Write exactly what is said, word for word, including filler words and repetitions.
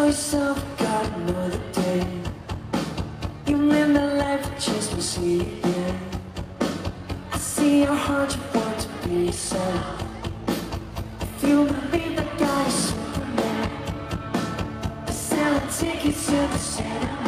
yourself, got another day. You live that life just to see it again. I see your heart, you want to be yourself. If you believe that God is Superman, I sell a ticket to the center.